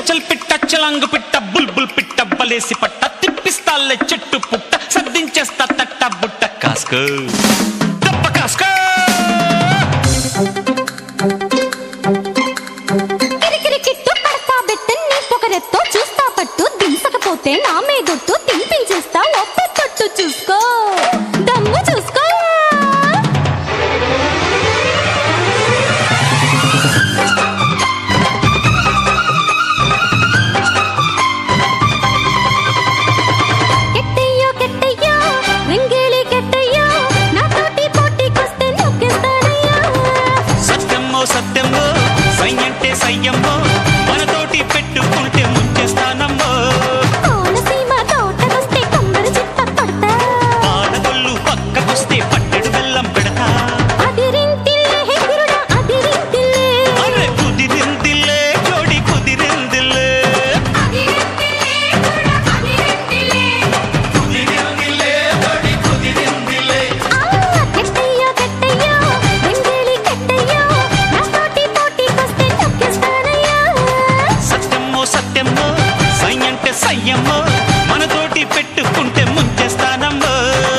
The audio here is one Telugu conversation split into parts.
చల్ పిట్ట చలంగు పిట్ట బుల్బుల్ పిట్ట బలేసి పట్ట తిప్పిస్తాలే చెట్టు పుట్ట సద్దించేస్తా తట్ట బుట్ట కాస్కో దప్ప కాస్కో కిరికిరి కిట్టు పడతా బెట్టు నీ పొగరెత్తో చూస్తా పట్టు దించకపోతే నా మీదొట్టు తినిపించేస్తా ఒప్ప తొట్టు చూసుకో దమ్ము చూసుకో సయ్యమ్మో మనతోటి పెట్టుకుంటే ముంచేస్తానమ్మో కోనసీమ తోటకొస్తే కొమ్మరి చిత్త పడతా పాడగొల్లు పక్కకొస్తే పట్టెడు బెల్లం పెడతా అదిరింతిల్లే హెగురుడా అదిరింతిల్లే అరే కుదిరిందిల్లే జోడి కుదిరిందిల్లే అదిరింతిల్లే హెగురుడా అదిరింతిల్లే కుదిరిందిల్లే జోడి కుదిరిందిల్లే కిట్టయ్యో కిట్టయ్యో వెంగేలి కిట్టయ్యో నాతోటి పోటీకొస్తే నొక్కేస్తానయ్యా సత్యమ్మో సత్యమ్మో సయ్యంటే సయ్యమ్మో మనతోటి పెట్టుకుంటే ముంచేస్తానమ్మో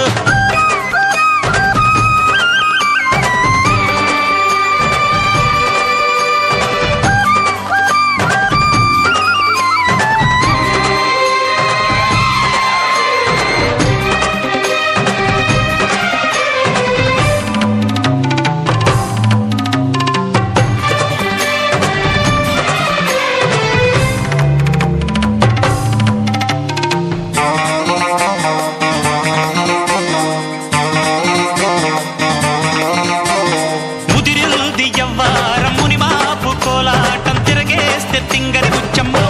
ముదిరిల్ది ఎవ్వారం ముని మాపు కోలాటం తిరగేస్తే తింగరి గుచ్చమ్మో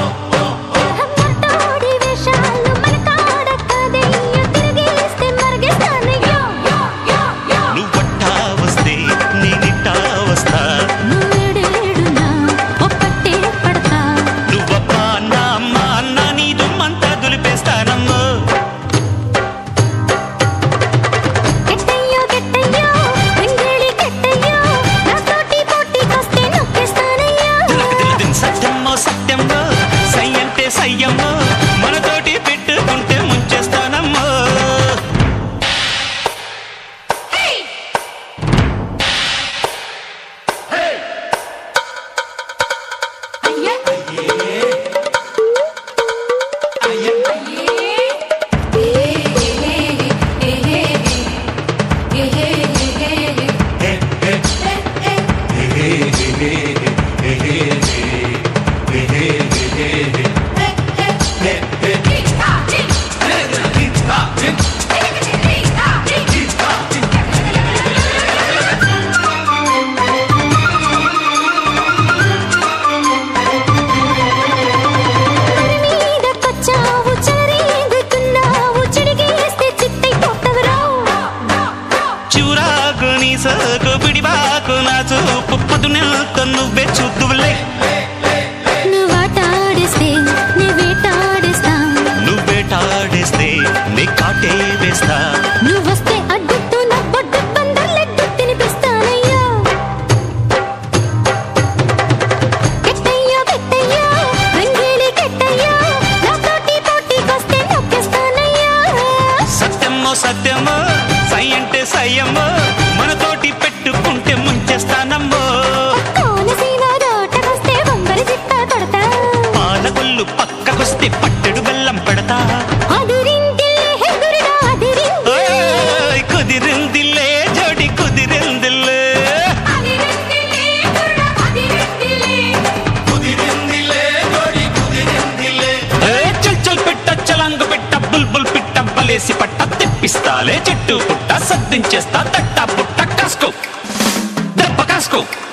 మట్టోడి వేషాలు మన కాడ కదయ్యో తిరిగేస్తే మరిగేస్తానయ్యో నువ్వట్టా వస్తే నేనిట్టా వస్తా నువ్వేడేడునా ఒక్కటే పడతా నువ్వప్ప అన్న అమ్మ అన్న నీ దుమ్మంతా దులిపేస్తానమ్మో కిట్టయ్యో కిట్టయ్యో వెంగేలి కిట్టయ్యో నాతోటి పోటీకొస్తే నొక్కేస్తానయ్యా దిలకదిలదిన్ సత్యమ్మో సత్యమ్మో సయ్యంటే సయ్యమ్మో మనతోటి పెట్టుకుంటే ముంచేస్తానమ్మో మీద పచ్చావు చెలరేగుతున్నావు చెడిగేస్తే చిత్తైపోతావురా చూరాకు నీ సోకు పిడిబాకు నా చూపు పదునెల్తో నువ్వే చూద్దువులే నువ్వాటాడేస్తే నీ వేటాడేస్తా నువ్వేటాడేస్తే నీ కాటే వేస్తా నువ్వొస్తే అడ్డుతూ నా బొడ్డు పందర్లెడ్డు తినిపిస్తానయ్యా కిట్టయ్యో కిట్టయ్యో వెంగేలి కిట్టయ్యో నాతోటి పోటీకొస్తే నొక్కేస్తానయ్యా సత్యమ్మో సత్యమ్మో సయ్యంటే సయ్యమ్మో మనతోటి పెట్టుకుంటే ముంచేస్తానమ్మో కోనసీమ తోటకొస్తే కొమ్మరి చిత్త పడతా పాలకొల్లు పక్కకొస్తే పట్టెడు బెల్లం పెడతా అదిరింతిల్లే హెగురుడా అదిరింతిల్లే ఓయ్ కుదిరిందిల్లే జోడి కుదిరిందిల్లే అదిరింతిల్లే హెగురుడా అదిరింతిల్లే కుదిరిందిల్లే జోడి కుదిరిందిల్లే చల్ చల్ పిట్ట చలంగు పిట్ట బుల్బుల్ పిట్ట బలేసి పట్ట తిప్పిస్తాలే చెట్టు పుట్ట సద్దించేస్తా తట్ట పుట్ట కాస్కో దెబ్బ కాస్కో